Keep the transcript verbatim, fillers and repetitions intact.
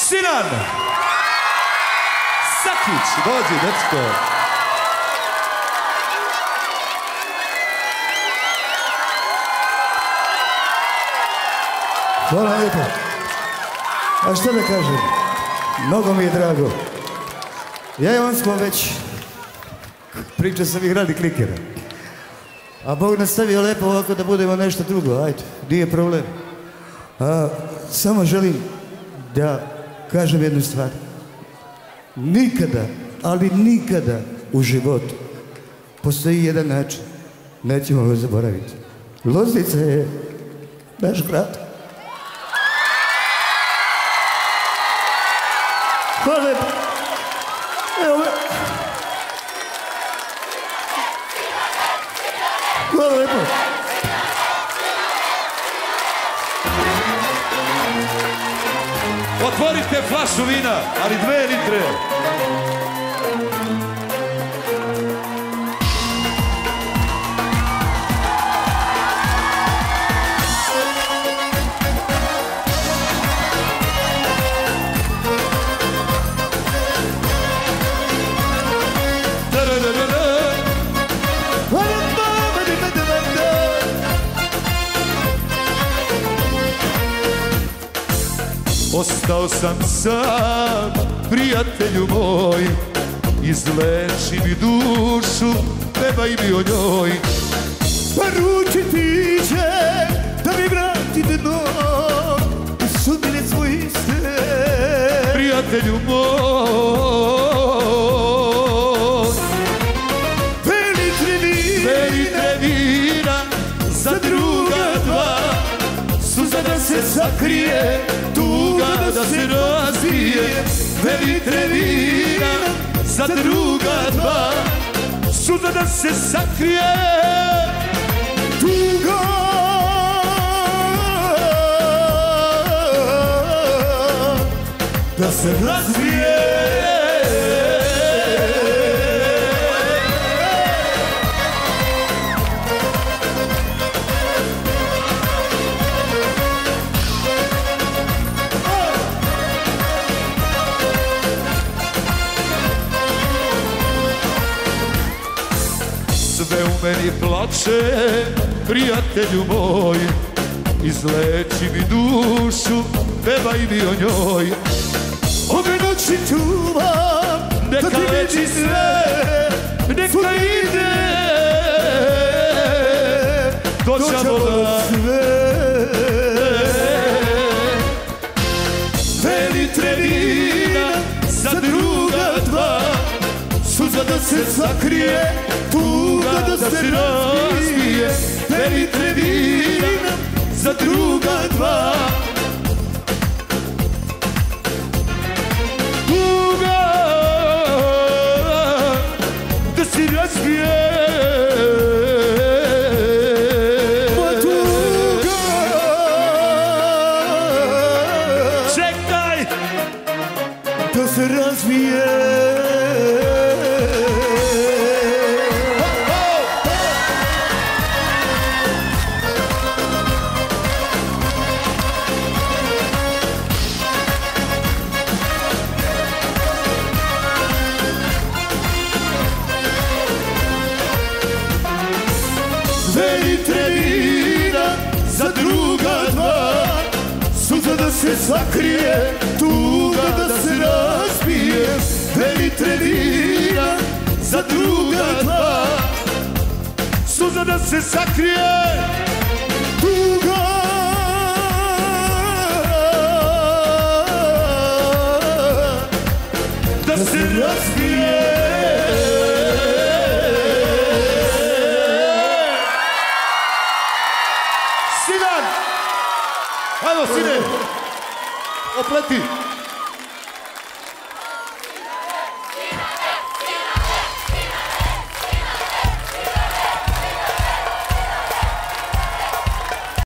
Sinan Sakić, dođi, dečko. Hvala lijepo. A što da kažem? Mnogo mi je drago. Ja i on smo već priča sam ih radi klikera. A Bog nastavio lepo ovako da budemo nešto drugo. Ajde, nije problem. A, samo želim da kažem jednu stvar. Nikada, ali nikada u životu postoji jedan način. Nećemo ga zaboraviti. Loznica je naš grad. Hvala lepo. Evo me. Hvala lepo. Otvorite flašu vina, ali dve litre. Ostao sam sam, prijatelju moj, izleči mi dušu, nebaj mi o njoj. Poručiti će da mi vrati dno i sudbine svoje iste. Prijatelju moj, Veli trevina, veli trevina, za druga dva, suza da se sakrije, tuga da se razvije. Veli trevina, za druga dva, suza da se sakrije, tuga da se razvije. Sve u meni plače, prijatelju moj, izleči mi dušu, pevaj mi o njoj. ove noći čuvam, Neka leči sve, neka ide, dođamo da sve. Veli trevina, za druga dva, suza da se sakrije, tuga da se razvije. Veli trevina, za druga dva, tuga da se razvije. Tuga Čekaj da se razvije. Veli trevina, za druga dva, suza da se sakrije, tuga da se razbije. Veli trevina, za druga dva, suza da se sakrije, tuga da se razbije. Sinan! Ajmo, sine! Opleti!